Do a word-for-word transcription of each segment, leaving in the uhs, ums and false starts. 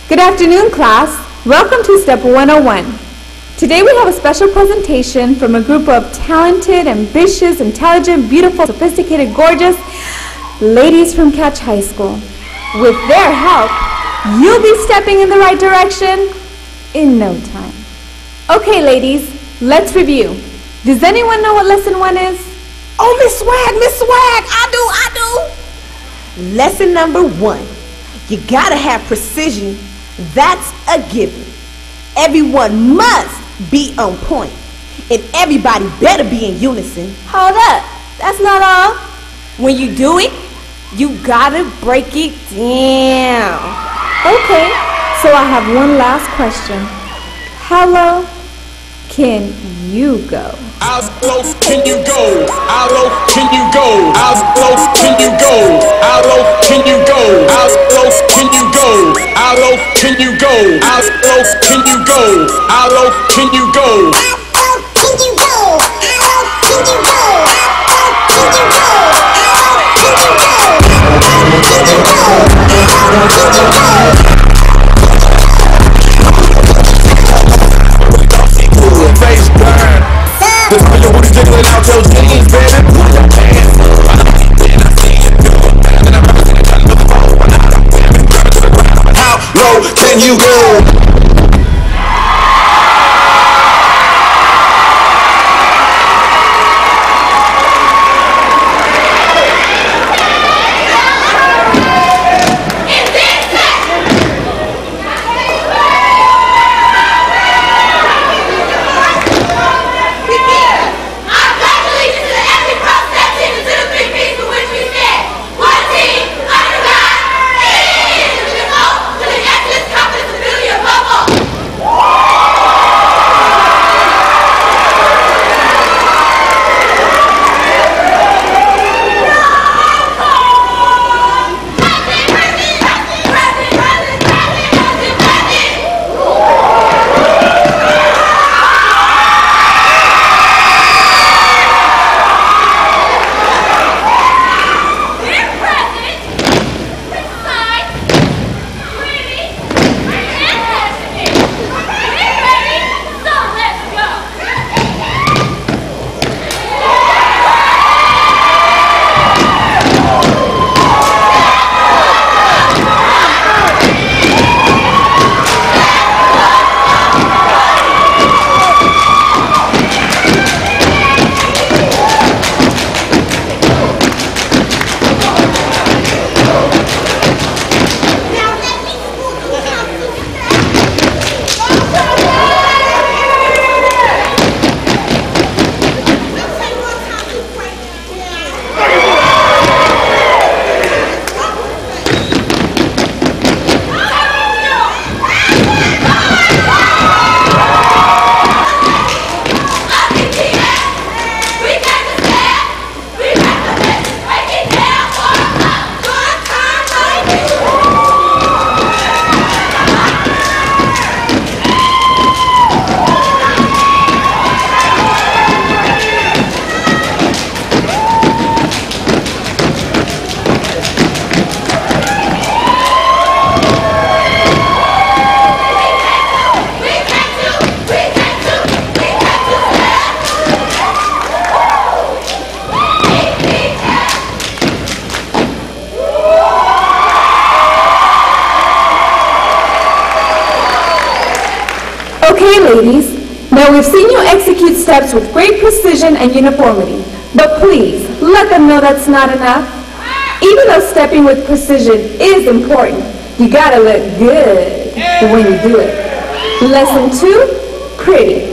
Good afternoon, class. Welcome to Step one oh one. Today we have a special presentation from a group of talented, ambitious, intelligent, beautiful, sophisticated, gorgeous ladies from Catch High School. With their help, you'll be stepping in the right direction in no time. Okay, ladies, let's review. Does anyone know what lesson one is? Oh, Miss Swag, Miss Swag, I do, I do. Lesson number one, you gotta have precision. That's a given. Everyone must be on point, and everybody better be in unison. Hold up, that's not all. When you do it, you gotta break it down. Okay, so I have one last question. How low can you go? How low can you go? How low can you go? How low can you go? How low can you go? How low can you go? How low can you go? How low can you go? How low can you go? How low can you go? How low can you go? How low can you go? How low can you go? Face burn. Just feel your booty jiggling out your jeans, baby. Pull your pants up. Then I see you do it. And I'm representing trying to look for it. When I don't grab it, grab it to the ground. How low can you go? Okay, ladies, now we've seen you execute steps with great precision and uniformity, but please, let them know that's not enough. Even though stepping with precision is important, you gotta look good when you do it. Lesson two, pretty.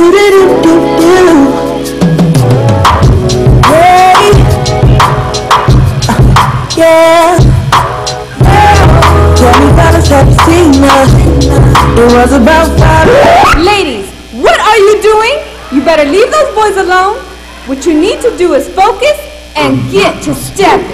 Hey, yeah. twenty-five September. It was about five. Ladies, what are you doing? You better leave those boys alone. What you need to do is focus and get to stepping.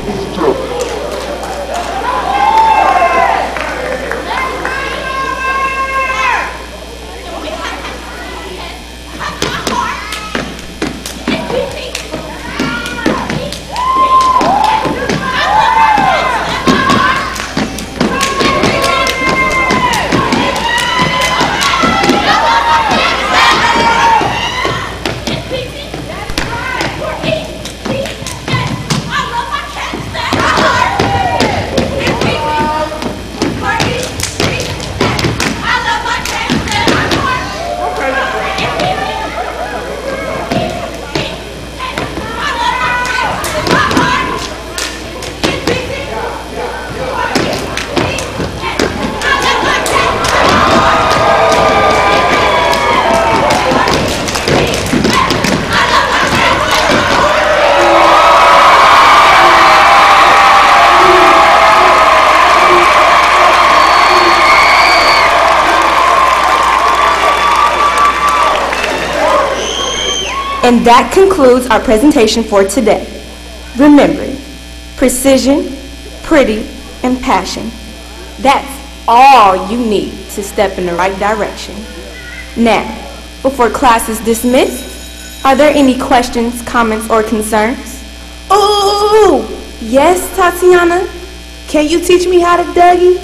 And that concludes our presentation for today. Remember, precision, pretty, and passion. That's all you need to step in the right direction. Now, before class is dismissed, are there any questions, comments, or concerns? Oh, yes, Tatiana? Can you teach me how to Dougie?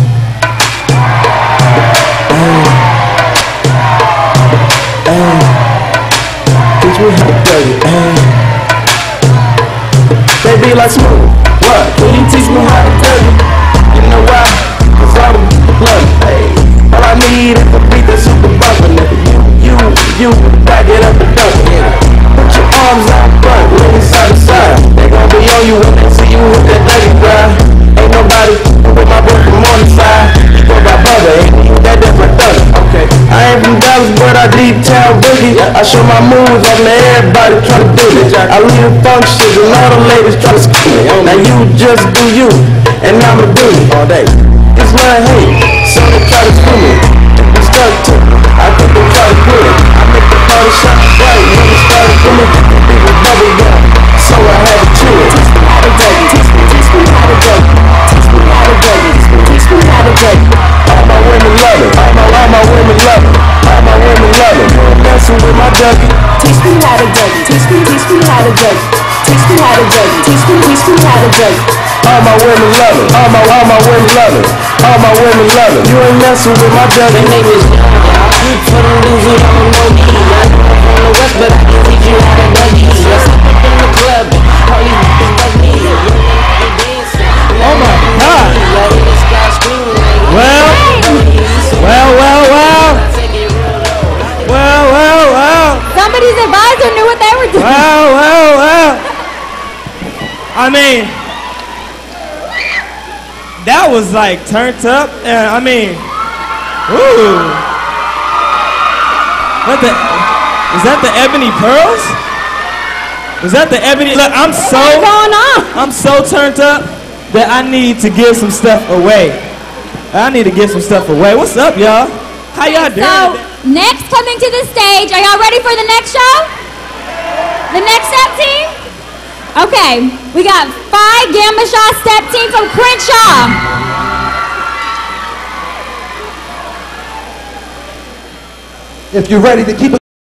Teach me how to Dougie. They be like smooth. What? Can you teach me how to Dougie? You know why? Cause I'm the blood. Hey, all I need is a beat that's super bumper, nigga. You, you, you, back it up and dunk it. Put your arms out front, lean side to side. They gon' be on you when they see you with that Dougie grind. Ain't nobody with my boy from on the side. You go by brother, ain't you that different thug? Okay, I ain't from Dallas, but I deep town boogie. I show my moves on to everybody try to do it. I lead the functions and all the ladies try to screw me. Now you just do you, and I'ma do it all day. It's love hate, so they try to screw me. They stuck to me, I think they try to quit it. I make the party shine bright when it started for me. It was bubble gum, so I had to chew it. Teach me how to Dougie, teach me, teach me how to Dougie. Teach me how to Dougie, teach me how to Dougie. All my women love it, all my, all my women love it. All my women love it, you're messing with my Dougie. Teach me how to Dougie, teach me, teach me how to Dougie. Teach me how to Dougie, teach me, teach me how to Dougie. All my women love it, all my, all my women love it. All my women love it, you ain't messing with my Dougie. My name is Young, y'all. For the dudes who don't know me, I know I'm from the West, but I can teach you how to Dougie. Let's step up in the club, all you niggas love me. Oh my God. Well, well, well, well. Well, well, well. Somebody's advisor knew what they were doing. Well, well, well. I mean, that was like turned up. And I mean, ooh. What the, is that the Ebony Pearls? Is that the Ebony? Look, I'm so, What's going on? I'm so turned up that I need to give some stuff away. I need to give some stuff away. What's up, y'all? How y'all doing? So, next coming to the stage, are y'all ready for the next show? The next step team? Okay, we got Phi Gamma Shaw step team from Crenshaw. If you're ready to keep it